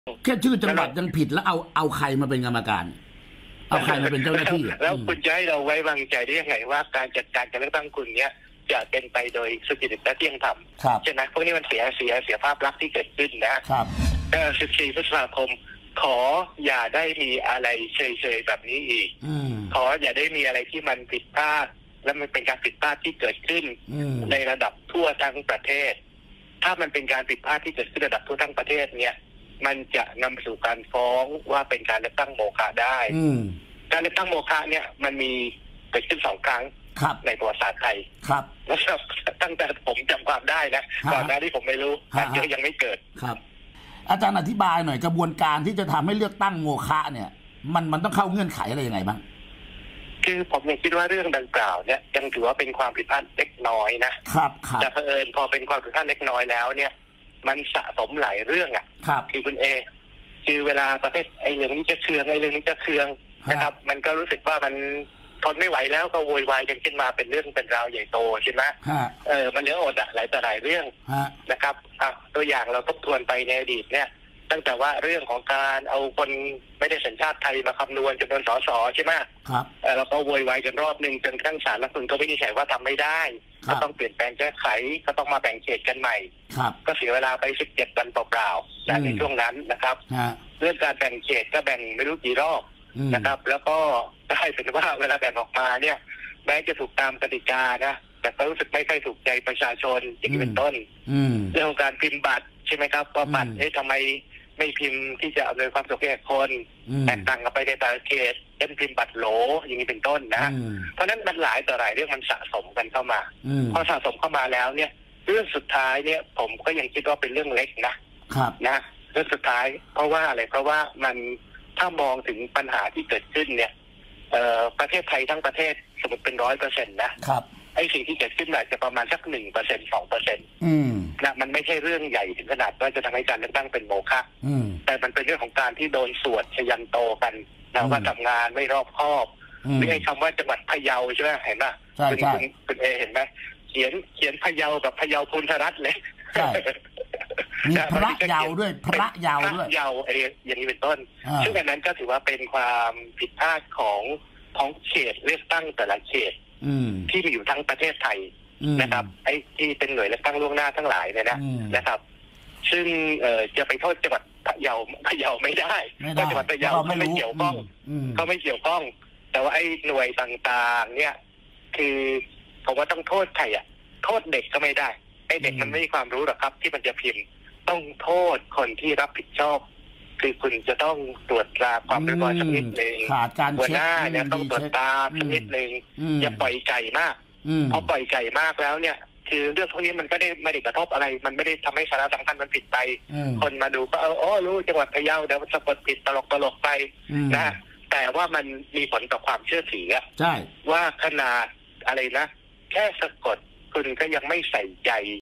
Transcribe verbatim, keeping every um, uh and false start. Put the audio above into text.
แค่ชื่อจังหวัดยังผิดแล้วเอาเอาใครมาเป็นกรรมการเอาใครมาเป็นเจ้าหน้าที่แล้วคุณจะให้เราไว้วางใจได้ยังไงว่าการจัดการการเลือกตั้งคุณเนี้ยจะเป็นไปโดยสุจริตและเที่ยงธรรมใช่ไหมพวกนี้มันเสียเสียเสียภาพลักษณ์ที่เกิดขึ้นนะครับเออสิบสี่พฤษภาคมขออย่าได้มีอะไรเฉยๆแบบนี้อีกขออย่าได้มีอะไรที่มันผิดพลาดและมันเป็นการผิดพลาดที่เกิดขึ้นในระดับทั่วทั้งประเทศถ้ามันเป็นการผิดพลาดที่เกิดขึ้นระดับทั่วทั้งประเทศเนี่ยมันจะนำไปสู่การฟ้องว่าเป็นการเลือกตั้งโมฆะได้การเลือกตั้งโมฆะเนี่ยมันมีเกิดขึ้นสองครั้งในประวัติศาสตร์ไทยครับแล้วตั้งแต่ผมจำความได้นะก่อนหน้าที่ผมไม่รู้แต่เยอะยังไม่เกิดครับอาจารย์อธิบายหน่อยกระบวนการที่จะทำให้เลือกตั้งโมฆะเนี่ยมันมันต้องเข้าเงื่อนไขอะไรยังไงบ้างคือผมยังคิดว่าเรื่องดังกล่าวเนี่ยยังถือว่าเป็นความผิดพลาดเล็กน้อยนะครับแต่เผอิญพอเป็นความผิดพลาดเล็กน้อยแล้วเนี่ยมันสะสมหลายเรื่องอ่ะคือคุณเอคือเวลาประเภทไอ้เรื่องนี้จะเคืองไอ้เรื่องนี้จะเคืองนะครับมันก็รู้สึกว่ามันทนไม่ไหวแล้วก็โวยวายกันขึ้นมาเป็นเรื่องเป็นราวใหญ่โตใช่ไหมเออมันเหลืออดอะหลายต่อหลายเรื่องนะครับอ่ะตัวอย่างเราทบทวนไปในอดีตเนี่ยตั้งแต่ว่าเรื่องของการเอาคนไม่ได้สัญชาติไทยมาคำนวณจำนวนสสใช่ไหมครับเราก็โวยวายกันรอบหนึ่งจนกระทั่งศาลรัฐธรรมนูญก็วินิจฉัยว่าทำไม่ได้ก็ต้องเปลี่ยนแปลงแก้ไขก็ต้องมาแบ่งเขตกันใหม่ก็เสียเวลาไปสิบเจ็ดวันเปล่าๆในช่วงนั้นนะครับเรื่องการแบ่งเขตก็แบ่งไม่รู้กี่รอบนะครับแล้วก็ได้เป็นว่าเวลาแบ่งออกมาเนี่ยแม้จะถูกตามกติกานะแต่ก็รู้สึกไม่ค่อยถูกใจประชาชนอย่างนี้เป็นต้นเรื่องของการพิมพ์บัตรใช่ไหมครับว่าบัตรเอ๊ะทำไมไม่พิมพ์ที่จะอำนวยความสะดวกแก่คนแตกต่างกันไปในแต่ละเขตเช่นพิมพ์บัตรโหลอย่างนี้เป็นต้นนะเพราะนั้นมันหลายต่อหลายเรื่องมันสะสมกันเข้ามาพอสะสมเข้ามาแล้วเนี่ยเรื่องสุดท้ายเนี่ยผมก็ยังคิดว่าเป็นเรื่องเล็กนะครับนะเรื่องสุดท้ายเพราะว่าอะไรเพราะว่ามันถ้ามองถึงปัญหาที่เกิดขึ้นเนี่ยประเทศไทยทั้งประเทศสมมติเป็นร้อยเปอร์เซ็นต์นะครับไอ้สิ่งที่เกิดขึ้นอาจจะประมาณสักหนึ่งเปอร์เซ็นต์สองเปอร์เซ็นต์นะมันไม่ใช่เรื่องใหญ่ถึงขนาดว่าจะทำให้การเลือกตั้งเป็นโมฆะแต่มันเป็นเรื่องของการที่โดนสวดชยันโตกันนะว่าทำงานไม่รอบคอบไม่ใช่คำว่าจังหวัดพะเยาใช่ไหมเห็นไหมคุณคุณเอเห็นไหมเขียนเขียนพะเยากับพะเยาพูนธรัตน์เลยมีพระเยาด้วยพระเยาด้วยเยาอะไรอย่างนี้เป็นต้นซึ่งอันนั้นก็ถือว่าเป็นความผิดพลาดของท้องเขตเลือกตั้งแต่ละเขตที่มีอยู่ทั้งประเทศไทยนะครับไอ้ที่เป็นหน่วยเลือกตั้งล่วงหน้าทั้งหลายเนี่ยนะนะครับซึ่งจะไปโทษจังหวัดพะเยาพะเยาไม่ได้เพราะจังหวัดพะเยาเขาไม่เกี่ยวข้องเขาไม่เกี่ยวข้องแต่ว่าไอ้หน่วยต่างๆเนี่ยคือผมว่าต้องโทษใครอ่ะโทษเด็กก็ไม่ได้ไอ้เด็กมันไม่มีความรู้หรอกครับที่มันจะพิมพ์ต้องโทษคนที่รับผิดชอบคือคุณจะต้องตรวจตราความเรียบร้อยสักนิดหนึ่งหัวหน้าเนี่ยต้องตรวจตราสักนิดหนึ่งอย่าปล่อยไก่มากพอปล่อยไก่มากแล้วเนี่ยคือเรื่องพวกนี้มันก็ได้ไม่ได้กระทบอะไรมันไม่ได้ทำให้สาระสำคัญมันผิดไปคนมาดูก็เอออ๋อรู้จังหวัดพะเยาเดี๋ยวสะกดผิดตลกตลกไปนะแต่ว่ามันมีผลต่อความเชื่อถือใช่ว่าขนาดอะไรนะแค่สะกดคุณก็ยังไม่ใส่ใจ